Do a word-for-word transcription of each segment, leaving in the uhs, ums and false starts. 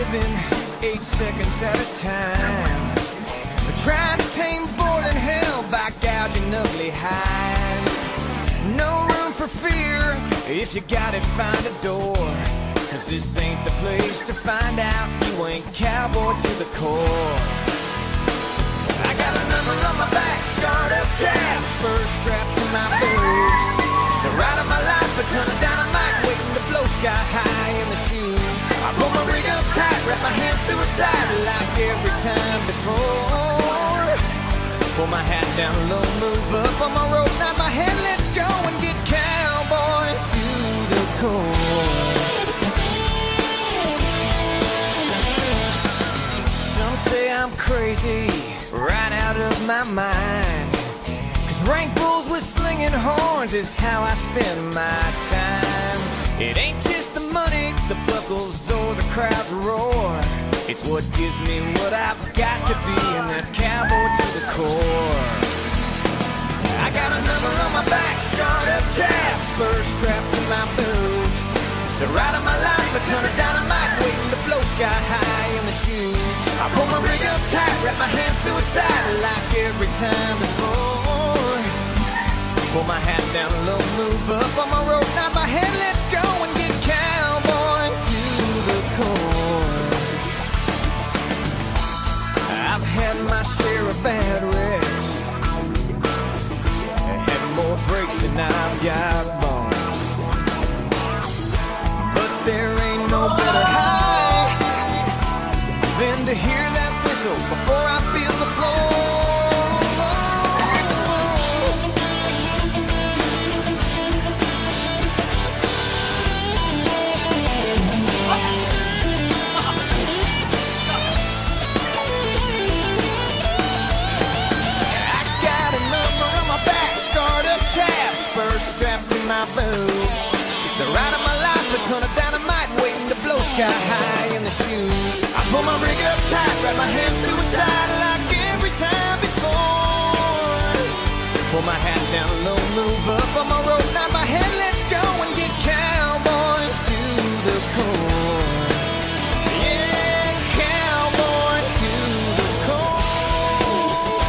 living eight seconds at a time. Trying to tame boiling hell by gouging ugly highs. No room for fear, if you got it, find a door. Cause this ain't the place to find out you ain't cowboy to the core. I got a number on my back, scarred up chaps, first strapped to my boots. The ride of my life, a ton of dynamite waiting to blow sky high in the shoes. I pull my rig up tight, wrap my hands suicide like every time before. Pull my hat down low, move up on my rope, nod my head, let's go and get cowboy to the core. Some say I'm crazy, right out of my mind. Cause rank bulls with slinging horns is how I spend my time. It ain't just the money, the buckles, or the crowd's roar. It's what gives me what I've got to be, and that's cowboy to the core. I got a number on my back, scarred up chaps, first strapped to my boots. The ride of my life, a ton of dynamite waiting to blow sky high in the shoes. I pull my rig up tight, wrap my hands suicide like every time before. Pull my hat down low, move up on my rope, nod my head, let's go and get cowboy to the core. I've had my share of bad wrecks, had more breaks than I've got bones. But there ain't no better high than to hear that whistle before I feel the floor. Strapped in my boots. The ride of my life, a ton of dynamite waiting to blow sky high in the shoes. I pull my rig up tight, wrap my hands suicide like every time before. Pull my hat down low, move up on my rope, nod my head, let's go and get cowboy to the core. Yeah, cowboy to the core.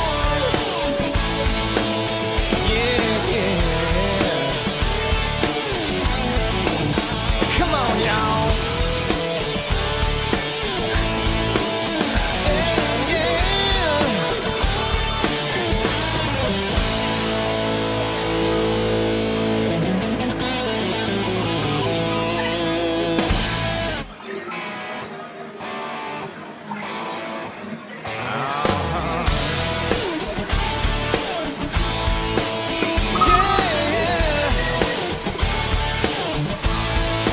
Yeah, yeah. Come on, y'all. Yeah, yeah. Uh-huh.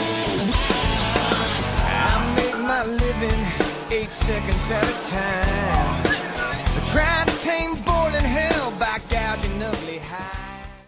Yeah. I make my living eight seconds at a time.